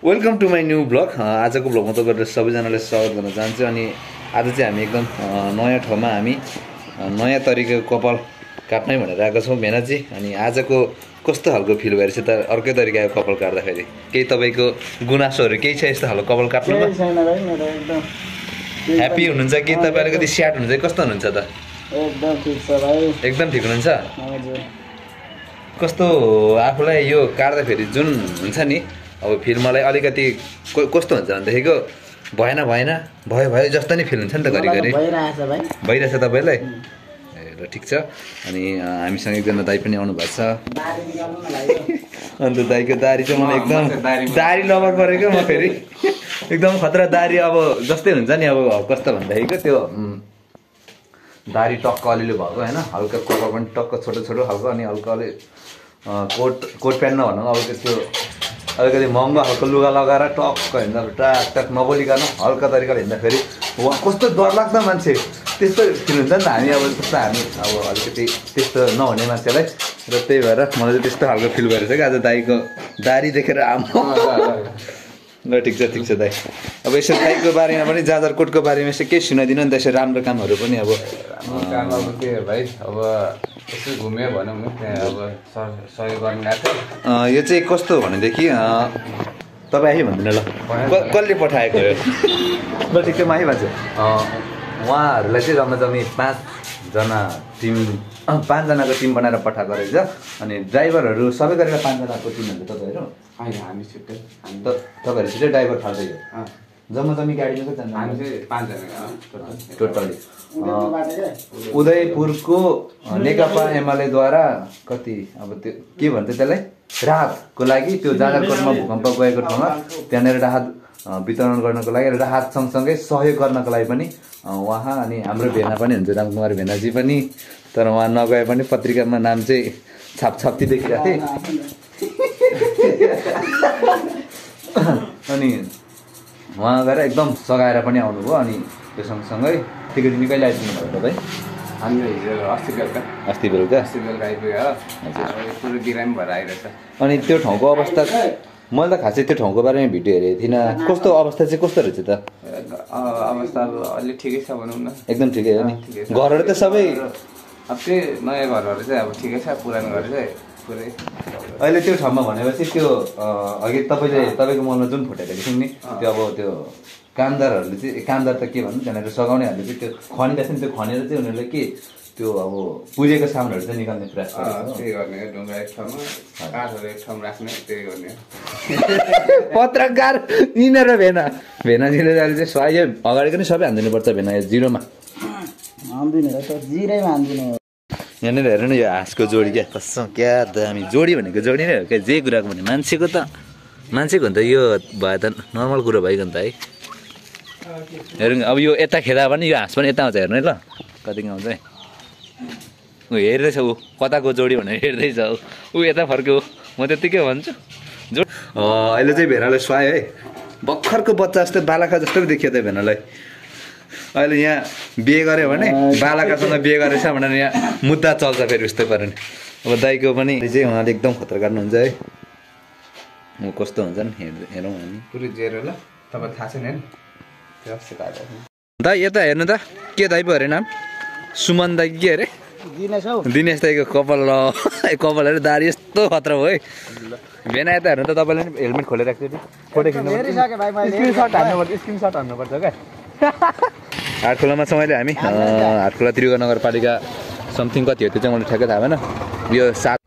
Welcome to my new blog. आजको ब्लगमा तपाईँहरू सबैजनालाई स्वागत गर्न चाहन्छु। अनि आज चाहिँ हामी एकदम नयाँ ठाउँमा हामी नयाँ तरिकाको कपाल काट्नै भनेर आएको छौँ भेनाजी। अनि आजको कस्तो खालको फिल भइरहेछ त अर्कै तरिकाको कपाल काट्दाखेरि? केही तपाईँको गुनासोहरू केही छ यस्तो खालको कपाल काट्नुमा? ह्याप्पी हुनुहुन्छ कि तपाईँ अलिकति स्याड हुनुहुन्छ? कस्तो हुनुहुन्छ त? एकदम ठिक छ भाइ। एकदम ठिक हुनुहुन्छ? कस्तो आफूलाई यो काट्दाखेरि जुन हुन्छ नि अब फिल मलाई अलिकति कस्तो हुन्छ भनेदेखिको भएन भयो भयो जस्तो नि फिल हुन्छ नि त घरिघरि। भइरहेछ तपाईँलाई? ए ल ठिक छ। अनि हामीसँग एकजना दाइ पनि आउनु भएको छ। अन्त दाइको दारी चाहिँ मलाई एकदम दारी लभर परेको म फेरि एकदम खतरा दारी। अब जस्तै हुन्छ नि अब कस्तो भन्दाखेरिको त्यो दारी टक्क अलिअलि भएको होइन, हल्का कपाल पनि टक्क छोटो छोटो खालको। अनि हल्का अलि कोट प्यान्ट नभनौँ अब त्यो अलिकति महँगो खालको लुगा लगाएर टक्क हिँड्दा टाक टाक नबोलिकन हल्का तरिकाले हिँड्दाखेरि वहाँ कस्तो डरलाग्दो मान्छे त्यस्तो फिल हुन्छ नि त। हामी अब त्यस्तो हामी अब अलिकति त्यस्तो नहुने मान्छेलाई र त्यही भएर मलाई चाहिँ त्यस्तो खालको फिल भइरहेछ कि आज दाइको दारी देखेर आमा। ल ठिक छ दाइ। अब यसो दाइको बारेमा पनि जाजरकोटको बारेमा यसो केही सुनाइदिनु नि त, यसो राम्रो कामहरू पनि। अब काम अब के भाइ, अब यसो घुम्यो भनौँ न, त्यहाँ अब सहयोग गर्नु गएको थियो। यो चाहिँ कस्तो भनेदेखि तपाईँ आइ भन्दैन ल कसले पठाएको यो? ल ठिक छ म आइहाल्छु। उहाँहरूलाई चाहिँ जम्मी 5जनाको टिम बनाएर पठाएको रहेछ। अनि ड्राइभरहरू सबै गरेर 5जनाको टिम हुन्छ तपाईँहरू? होइन हामी छुट्टै, तपाईँहरू छिट्टै ड्राइभर फाल्दै हो? जम्मी गाडीमा कतिजना? हामी चाहिँ 5जना टोटली। उदयपुरको नेकपा एमालेद्वारा कति अब त्यो के भन्छ त्यसलाई राहतको लागि त्यो जाजरकोटमा भूकम्प गएको ठाउँमा त्यहाँनिर राहत वितरण गर्नको लागि राहत सँगसँगै सहयोग गर्नको लागि पनि उहाँ अनि हाम्रो भेना पनि हुन्छ रामकुमार भेनाजी पनि, तर उहाँ नगए पनि पत्रिकामा नाम चाहिँ छापछाप्ती देखिरहेको थिएँ। अनि उहाँ गएर एकदम सघाएर पनि आउनुभयो। अनि त्यो सँगसँगै टिकट निकै आइपुग्नु भयो तपाईँ? हाम्रो हिजो अस्ति बेलुका आइपुग्यो। पुरो बिरामी भएर आइरहेछ। अनि त्यो ठाउँको अवस्था मैले त खासै त्यो ठाउँको बारेमा भिडियो हेरेको थिइनँ। कस्तो अवस्था चाहिँ कस्तो रहेछ त? अवस्था अब अलि ठिकै छ भनौँ न। एकदम ठिकै हो नि? घरहरू त सबै अब त्यही नयाँ घरहरू चाहिँ अब ठिकै छ, पुरानो घर चाहिँ पुरै। अहिले त्यो ठाउँमा भनेपछि त्यो अघि तपाईँको मनमा जुन फुटेको थियौँ नि त्यो अब त्यो कामदारहरूले चाहिँ कामदार त के भन्नु त्यहाँनिर सघाउनेहरूले चाहिँ त्यो खनिरहेछ नि, त्यो खनेर चाहिँ उनीहरूले के त्यो अब पुजेको सामानहरू चाहिँ निकाल्ने प्रयास गर्छ। त्यही गर्ने ढुङ्गा एक ठाउँमा काठहरू एक ठाउँमा राख्ने, त्यही गर्ने। पत्रकार यिनीहरू भेनाजीले चाहिँ स्वायो अगाडि पनि सबै हानिदिनुपर्छ भेना जिरोमा यहाँनिर हेर्नु न यो हाँसको जोडी क्या कसम क्या दामी जोडी भनेको जोडी नै हो क्या। जे कुराको भने मान्छेको हो नि त यो भए त नर्मल कुरो भइगयो नि त है। हेरौँ अब यो यता खेदा पनि यो हाँस पनि यता आउँछ हेर्नु है ल कतिको आउँछ है। ऊ हेर्दैछ ऊ कताको जोडी भनेर हेर्दैछ ऊ यता फर्क्यो। म त्यत्तिकै भन्छु अहिले चाहिँ भेनालाई सुहायो है। भर्खरको बच्चा जस्तै बालाखा जस्तो पो देखियो त भेनालाई। अहिले यहाँ बिहे गऱ्यो भने बालाकासँग बिहे गरेछ भनेर यहाँ मुद्दा चल्छ फेरि उस्तै पाराले। अब दाइको पनि चाहिँ उहाँले एकदम खतरा काट्नुहुन्छ है। कस्तो हुन्छ नि हेरौँ हामी पुरै जेरो ल तपाईँ थाहा छैन नि। दाइ यता हेर्नु त के दाइ पो अरे नाम? सुमन दाइ के अरे? दिनेश दाइको कपाल कपालहरू दारी यस्तो खतरा हो है। भेना यता हेर्नु त तपाईँले पनि हेलमेट खोलेर राख्छु फोटो खिच्नु स्क्रिनसट हान्नुपर्छ क्या। हाटखोलामा छ मैले हामी हाटखोला त्रियुगा नगरपालिका समथिङ कति हो त्यो चाहिँ मलाई ठ्याक्कै थाहा भएन। यो